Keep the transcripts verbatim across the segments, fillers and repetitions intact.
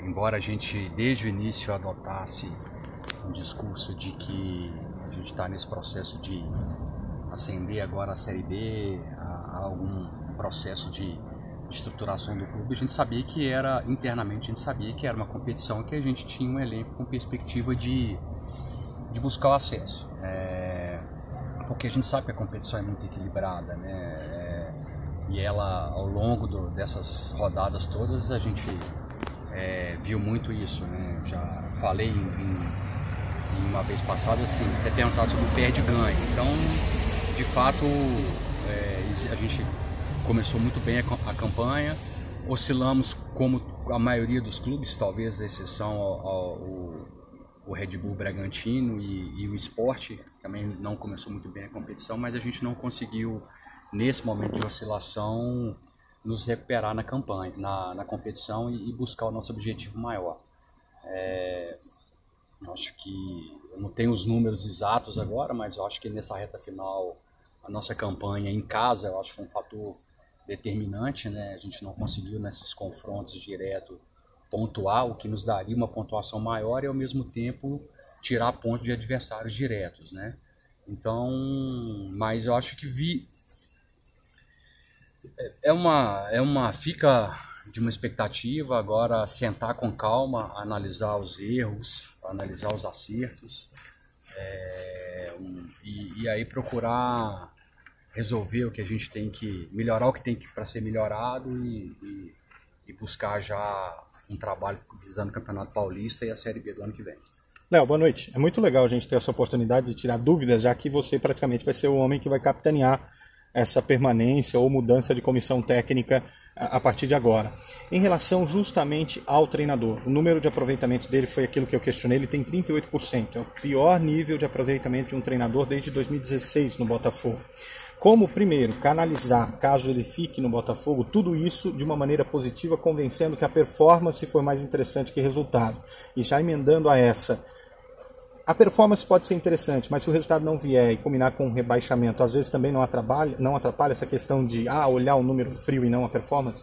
embora a gente desde o início adotasse um discurso de que a gente está nesse processo de ascender agora a Série B, a, a algum processo de estruturação do clube, a gente sabia que era, internamente a gente sabia que era uma competição que a gente tinha um elenco com perspectiva de, de buscar o acesso. É, porque a gente sabe que a competição é muito equilibrada, né? É, e ela, ao longo do, dessas rodadas todas, a gente é, viu muito isso, né? Já falei em, em, em uma vez passada, assim, até perguntar sobre o perde-ganho. Então, de fato, é, a gente começou muito bem a, a campanha, oscilamos como a maioria dos clubes, talvez a exceção ao, ao, ao Red Bull Bragantino e, e o Sport, também não começou muito bem a competição, mas a gente não conseguiu, nesse momento de oscilação, nos recuperar na campanha, na, na competição e, e buscar o nosso objetivo maior. É, acho que, eu não tenho os números exatos agora, mas eu acho que nessa reta final, a nossa campanha em casa, eu acho que foi um fator determinante, né? A gente não conseguiu nesses confrontos direto pontuar, o que nos daria uma pontuação maior e ao mesmo tempo tirar ponto de adversários diretos, né? Então, mas eu acho que vi é uma é uma fica de uma expectativa agora sentar com calma, analisar os erros, analisar os acertos, é, um, e, e aí procurar resolver o que a gente tem que melhorar, o que tem que para ser melhorado e, e, e buscar já um trabalho visando o Campeonato Paulista e a Série B do ano que vem. Léo, boa noite. É muito legal a gente ter essa oportunidade de tirar dúvidas, já que você praticamente vai ser o homem que vai capitanear essa permanência ou mudança de comissão técnica a partir de agora. Em relação justamente ao treinador, o número de aproveitamento dele foi aquilo que eu questionei, ele tem trinta e oito por cento, é o pior nível de aproveitamento de um treinador desde dois mil e dezesseis no Botafogo. Como, primeiro, canalizar, caso ele fique no Botafogo, tudo isso de uma maneira positiva, convencendo que a performance foi mais interessante que o resultado. E já emendando a essa, a performance pode ser interessante, mas se o resultado não vier e combinar com um rebaixamento, às vezes também não atrapalha, não atrapalha essa questão de ah, olhar o número frio e não a performance?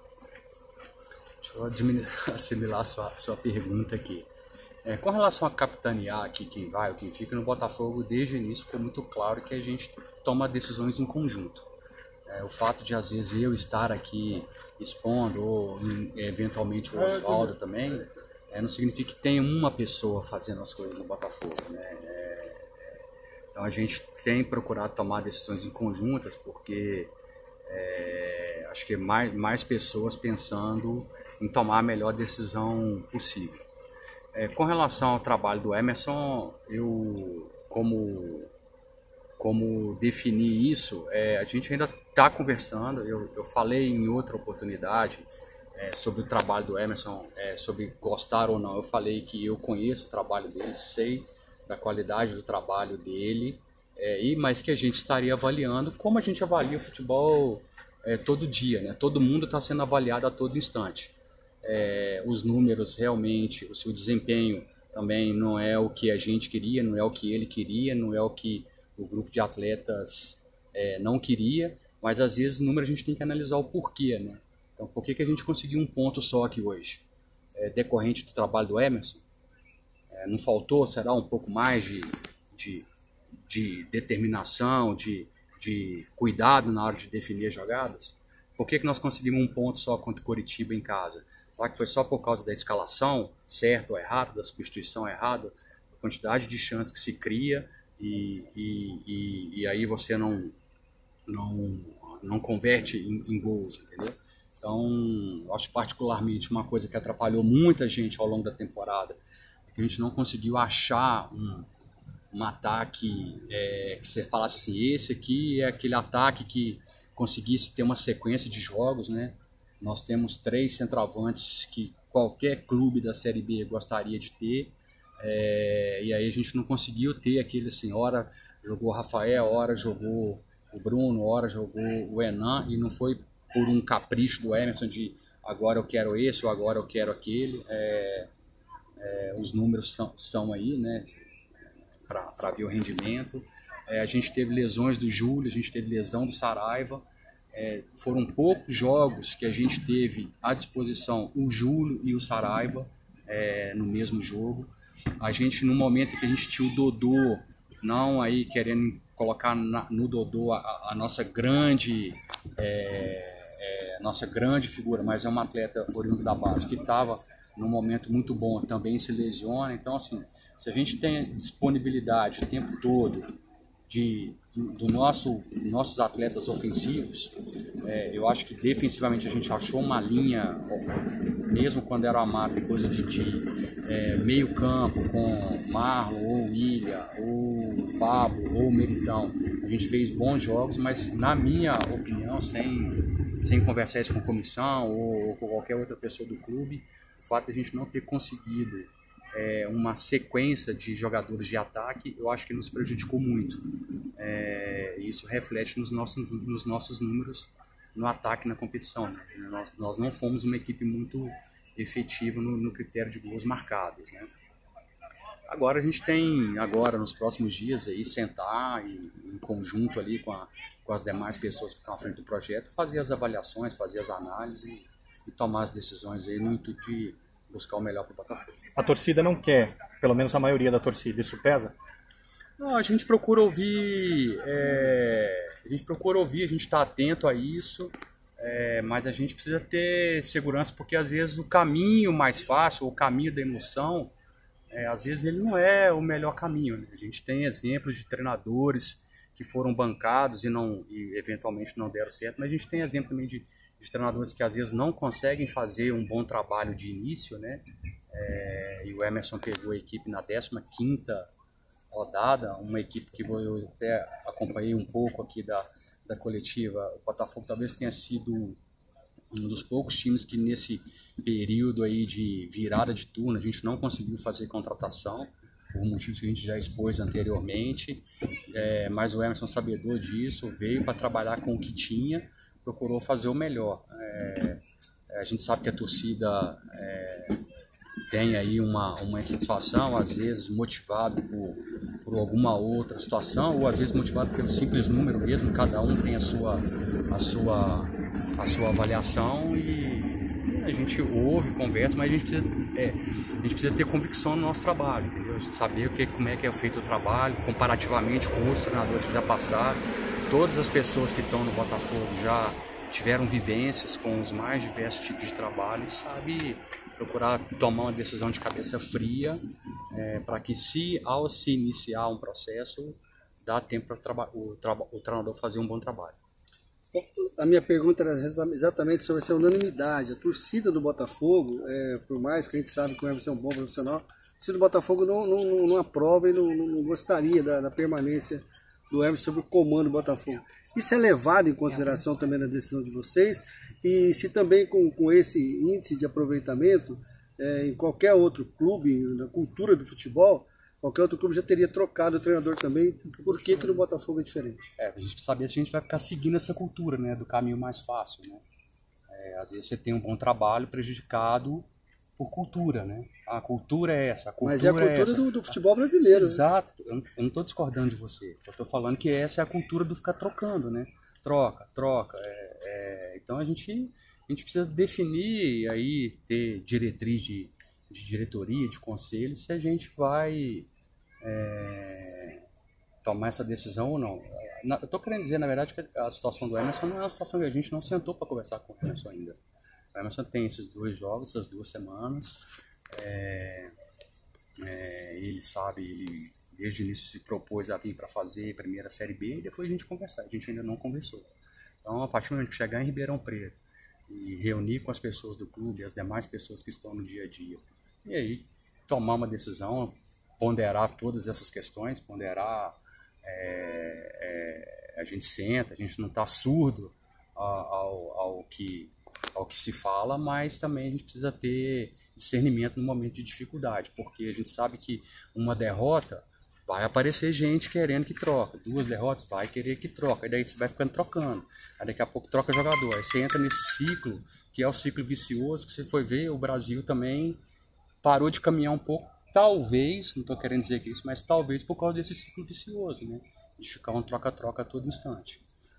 Deixa eu assimilar a sua, a sua pergunta aqui. É, com relação a capitanear aqui quem vai ou quem fica no Botafogo, desde o início ficou muito claro que a gente toma decisões em conjunto. É, o fato de, às vezes, eu estar aqui expondo, ou eventualmente o Oswaldo também, é, não significa que tenha uma pessoa fazendo as coisas no Botafogo, né? É, então a gente tem procurado tomar decisões em conjuntas, porque é, acho que mais, mais pessoas pensando em tomar a melhor decisão possível. É, com relação ao trabalho do Emerson, eu, como, como definir isso, é, a gente ainda está conversando. Eu, eu falei em outra oportunidade é, sobre o trabalho do Emerson, é, sobre gostar ou não. Eu falei que eu conheço o trabalho dele, sei da qualidade do trabalho dele, é, e, mas que a gente estaria avaliando como a gente avalia o futebol é, todo dia, né? Todo mundo está sendo avaliado a todo instante. É, os números realmente, o seu desempenho também não é o que a gente queria, não é o que ele queria, não é o que o grupo de atletas é, não queria, mas às vezes o número a gente tem que analisar o porquê, né? Então, por que, que a gente conseguiu um ponto só aqui hoje? É, decorrente do trabalho do Emerson? É, não faltou, será, um pouco mais de, de, de determinação, de, de cuidado na hora de definir as jogadas? Por que, que nós conseguimos um ponto só contra o Coritiba em casa? Será que foi só por causa da escalação, certo ou errado, da substituição errada, a quantidade de chances que se cria e, e, e, e aí você não, não, não converte em, em gols, entendeu? Então, eu acho particularmente uma coisa que atrapalhou muita gente ao longo da temporada, é que a gente não conseguiu achar um, um ataque é, que você falasse assim, esse aqui é aquele ataque que conseguisse ter uma sequência de jogos, né? Nós temos três centroavantes que qualquer clube da Série B gostaria de ter, é, e aí a gente não conseguiu ter aquele assim, hora jogou o Rafael, hora jogou o Bruno, hora jogou o Enan, e não foi por um capricho do Emerson de agora eu quero esse ou agora eu quero aquele. É, é, os números estão, estão aí, né, para ver o rendimento. É, a gente teve lesões do Júlio, a gente teve lesão do Saraiva, É, foram poucos jogos que a gente teve à disposição o Júlio e o Saraiva é, no mesmo jogo. A gente, no momento que a gente tinha o Dodô, não aí querendo colocar na, no Dodô a, a nossa grande é, é, nossa grande figura, mas é um atleta oriundo da base que estava num momento muito bom, também se lesiona. Então, assim, se a gente tem disponibilidade o tempo todo de, do, do nosso, nossos atletas ofensivos, é, eu acho que defensivamente a gente achou uma linha, mesmo quando era amado, coisa de, de é, meio campo com Marlon, ou William, ou Pablo, ou Meritão. A gente fez bons jogos, mas na minha opinião, sem, sem conversar isso com a comissão ou, ou com qualquer outra pessoa do clube, o fato de a gente não ter conseguido é, uma sequência de jogadores de ataque, eu acho que nos prejudicou muito. É, isso reflete nos nossos, nos nossos números no ataque na competição. Né? Nós, nós não fomos uma equipe muito efetiva no, no critério de gols marcados. Né? Agora a gente tem, agora nos próximos dias, aí, sentar e, em conjunto ali com, a, com as demais pessoas que estão à frente do projeto, fazer as avaliações, fazer as análises e, e tomar as decisões aí no intuito de buscar o melhor para o Botafogo. A torcida não quer, pelo menos a maioria da torcida, isso pesa? Não, a gente procura ouvir, é, a gente procura ouvir, a gente está atento a isso, é, mas a gente precisa ter segurança, porque às vezes o caminho mais fácil, o caminho da emoção, é, às vezes ele não é o melhor caminho. Né? A gente tem exemplos de treinadores que foram bancados e, não, e eventualmente não deram certo, mas a gente tem exemplo também de, de treinadores que às vezes não conseguem fazer um bom trabalho de início, né? É, e o Emerson pegou a equipe na décima quinta rodada, uma equipe que eu até acompanhei um pouco aqui da, da coletiva. O Botafogo talvez tenha sido um dos poucos times que nesse período aí de virada de turno a gente não conseguiu fazer contratação, por motivos que a gente já expôs anteriormente, é, mas o Emerson, sabedor disso, veio para trabalhar com o que tinha, procurou fazer o melhor. É, a gente sabe que a torcida é, tem aí uma, uma insatisfação, às vezes motivado por, por alguma outra situação, ou às vezes motivado pelo simples número mesmo, cada um tem a sua, a sua, a sua avaliação e a gente ouve, conversa, mas a gente precisa, é, a gente precisa ter convicção no nosso trabalho, entendeu? A gente saber o que, como é que é feito o trabalho, comparativamente com outros treinadores que já passaram. Todas as pessoas que estão no Botafogo já tiveram vivências com os mais diversos tipos de trabalho e sabe procurar tomar uma decisão de cabeça fria, é, para que se ao se iniciar um processo, dá tempo para o, o treinador fazer um bom trabalho. A minha pergunta era exatamente sobre essa unanimidade. A torcida do Botafogo, é, por mais que a gente sabe que o Emerson é um bom profissional, a torcida do Botafogo não, não, não, não aprova e não, não gostaria da, da permanência do Emerson sobre o comando do Botafogo. Isso é levado em consideração também na decisão de vocês? E se também com, com esse índice de aproveitamento, é, em qualquer outro clube, na cultura do futebol, qualquer outro clube já teria trocado o treinador também. Por que que no Botafogo é diferente? É, a gente precisa saber se a gente vai ficar seguindo essa cultura, né, do caminho mais fácil. Né? É, às vezes você tem um bom trabalho prejudicado por cultura, né? A cultura é essa. A cultura Mas é a cultura é do, do futebol brasileiro. Exato. Né? Eu não estou discordando de você. Eu estou falando que essa é a cultura do ficar trocando, né? Troca, troca. É, é... Então a gente, a gente precisa definir aí, ter diretriz de, de diretoria, de conselho, se a gente vai é, tomar essa decisão ou não. Eu estou querendo dizer, na verdade, que a situação do Emerson não é uma situação que a gente não sentou para conversar com o Emerson ainda. O Emerson tem esses dois jogos, essas duas semanas. É, é, ele sabe, ele desde o início se propôs a vir para fazer a primeira Série B e depois a gente conversar. A gente ainda não conversou. Então, a partir do momento que chegar em Ribeirão Preto e reunir com as pessoas do clube, as demais pessoas que estão no dia a dia, e aí tomar uma decisão, ponderar todas essas questões, ponderar, é, é, a gente senta, a gente não está surdo ao, ao, que, ao que se fala, mas também a gente precisa ter discernimento no momento de dificuldade, porque a gente sabe que uma derrota vai aparecer gente querendo que troca, duas derrotas vai querer que troca, e daí você vai ficando trocando, aí daqui a pouco troca jogador, aí você entra nesse ciclo, que é o ciclo vicioso, que você foi ver, o Brasil também parou de caminhar um pouco, talvez, não estou querendo dizer que isso, mas talvez por causa desse ciclo vicioso, né, de ficar um troca-troca a todo instante.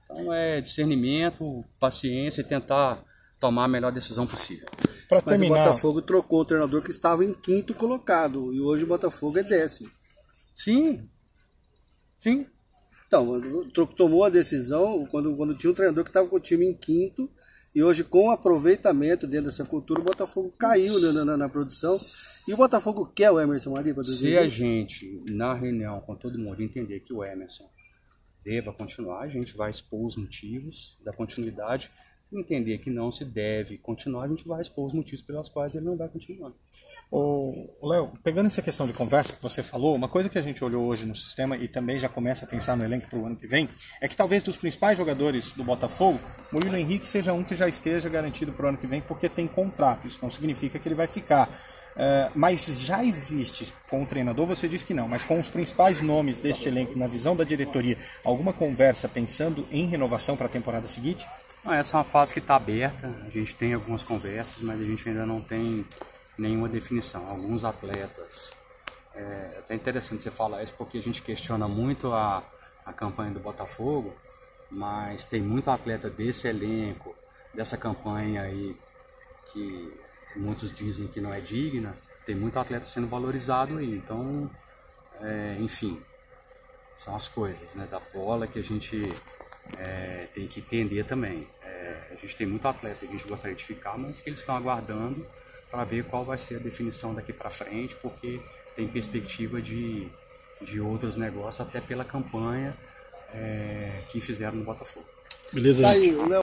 Então é discernimento, paciência e tentar tomar a melhor decisão possível. Pra Mas terminar, o Botafogo trocou o treinador que estava em quinto colocado e hoje o Botafogo é décimo. Sim, sim. Então, tomou a decisão quando, quando tinha um treinador que estava com o time em quinto e hoje com o aproveitamento dentro dessa cultura o Botafogo caiu na, na, na produção. E o Botafogo quer o Emerson Maria para dois mil e vinte? Se a gente, na reunião com todo mundo, entender que o Emerson deva continuar, a gente vai expor os motivos da continuidade. Se entender que não se deve continuar, a gente vai expor os motivos pelos quais ele não vai continuar. Ô, Léo, pegando essa questão de conversa que você falou, uma coisa que a gente olhou hoje no sistema e também já começa a pensar no elenco para o ano que vem, é que talvez dos principais jogadores do Botafogo, Murilo Henrique seja um que já esteja garantido para o ano que vem porque tem contrato. Isso não significa que ele vai ficar. Uh, mas já existe com o treinador, você disse que não, mas com os principais nomes deste elenco, na visão da diretoria, alguma conversa pensando em renovação para a temporada seguinte? Essa é uma fase que está aberta, a gente tem algumas conversas, mas a gente ainda não tem nenhuma definição. Alguns atletas, é até interessante você falar isso porque a gente questiona muito a, a campanha do Botafogo, mas tem muito atleta desse elenco, dessa campanha aí, que muitos dizem que não é digna, tem muito atleta sendo valorizado aí, então, é, enfim, são as coisas, né, da bola que a gente é, tem que entender também. É, a gente tem muito atleta que a gente gostaria de ficar, mas que eles estão aguardando para ver qual vai ser a definição daqui para frente, porque tem perspectiva de, de outros negócios, até pela campanha é, que fizeram no Botafogo. Beleza. Tá aí, o Léo